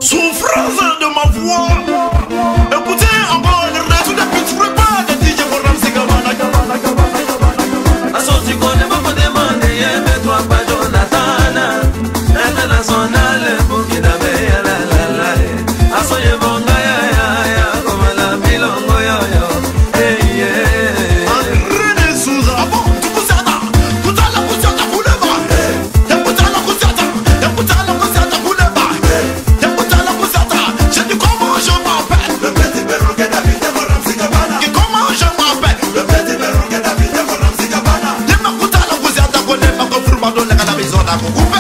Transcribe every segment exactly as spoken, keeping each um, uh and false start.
Souffrance de ma voix. Écoutez encore le reste des petits repas de D J Boram Sigabana. Assorti con le mamma de mande e metro a Jonathan. International Burkina Faso la la la. Asoye bonga ya ya ya como la milongo yo yo. Hey yeah. André de Souza. Ah bon, tu peux ça là. Tout à la poussière pour le bas. Y'a pas de la poussière. Y'a pas de la poussière pour le bas. Y'a pas de la poussière. J'ai dit comment je m'appelle. Le petit perroquet David de Boram Sigabana. Et comment je m'appelle. Le petit perroquet David de Boram Sigabana. Y'a ma pouta la poussière pour le bas. Qu'on fout ma donne à la maison d'à couper.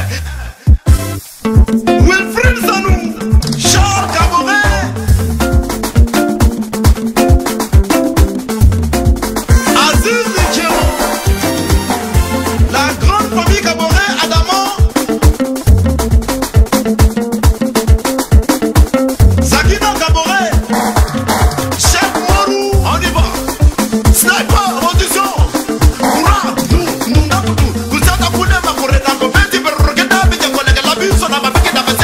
Wilfried Sanou, Charles Caboret, Aziz Nichero, la grande famille Caboret, Adamant, Zakina Caboret, Chef Morou, on y va, Sniper, audition, Courant, nous, nous n'avons tout, vous êtes à couler ma corée dans le petit perro que d'habit, et collègue la vie, son âme avec la vie.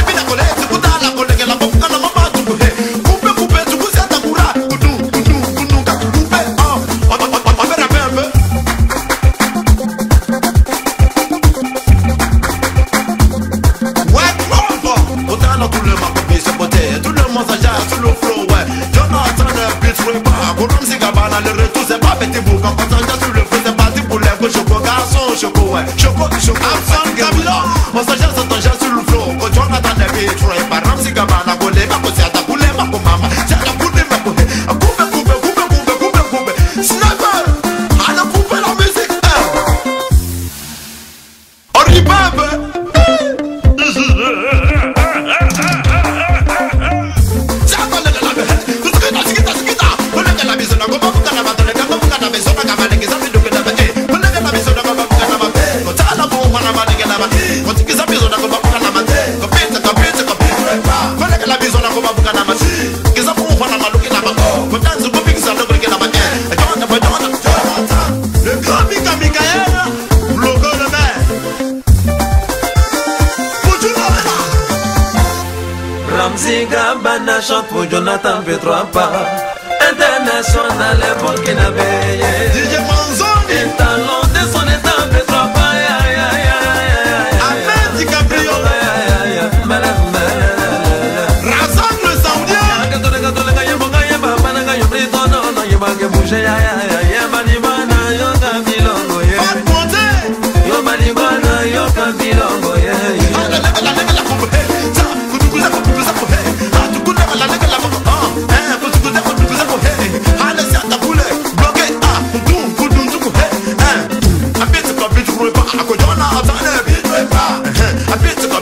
Le retour c'est pas petit bouc. En passant sur le feu c'est parti pour les gauches. Choco garçon, choco ouais. Choco, choco, Amson, Kabila. On s'agit sur ton gel sur le flow. Quand Jonathan est bitch, ouais. Par Ramsi Gabana, collé, ma côté, à couler, ma maman. C'est à couper, ma côté. À couper, couper, couper, couper, couper, couper. Sniper, à la couper la musique. On ribebe. Ramzi Gabana chante pour Jonathan Petroapa. International et Burkina Faso. D J Manzoni. Et talent de son état Petroapa. Ahmed DiCaprio. Razak le Saoudien. Pat Ponté. Yo Malibana, yo Kabilongo, I bet